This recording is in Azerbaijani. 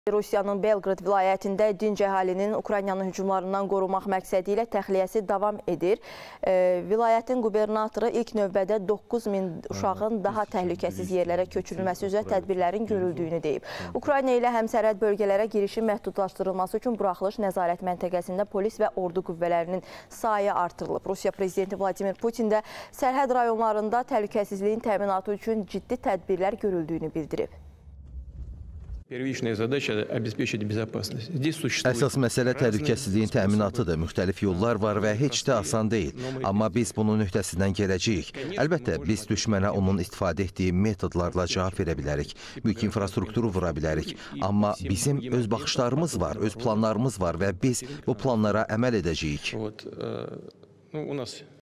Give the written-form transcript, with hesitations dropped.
Rusiyanın Belqrad vilayətində dinc əhalinin Ukraynanın hücumlarından qorumaq məqsədi ilə təxliyəsi davam edir. Vilayətin qubernatoru ilk növbədə 9000 uşağın daha təhlükəsiz yerlərə köçürülməsi üzrə tədbirlərin görüldüyünü deyib. Ukrayna ilə həmsərhəd bölgələrə girişin məhdudlaşdırılması üçün buraxılış nəzarət məntəqəsində polis və ordu qüvvələrinin sayı artırılıb. Rusiya prezidenti Vladimir Putin də sərhəd rayonlarında təhlükəsizliyin təminatı üçün ciddi tədbirlər görüldüyünü bildirib. Əsas məsələ təhlükəsizliyin təminatıdır. Müxtəlif yollar var və heç də asan deyil. Amma biz bunun öhdəsindən gələcəyik. Əlbəttə, biz düşmənə onun istifadə etdiyi metodlarla cavab verə bilərik. Mülki infrastrukturu vura bilərik. Amma bizim öz baxışlarımız var, öz planlarımız var və biz bu planlara əməl edəcəyik.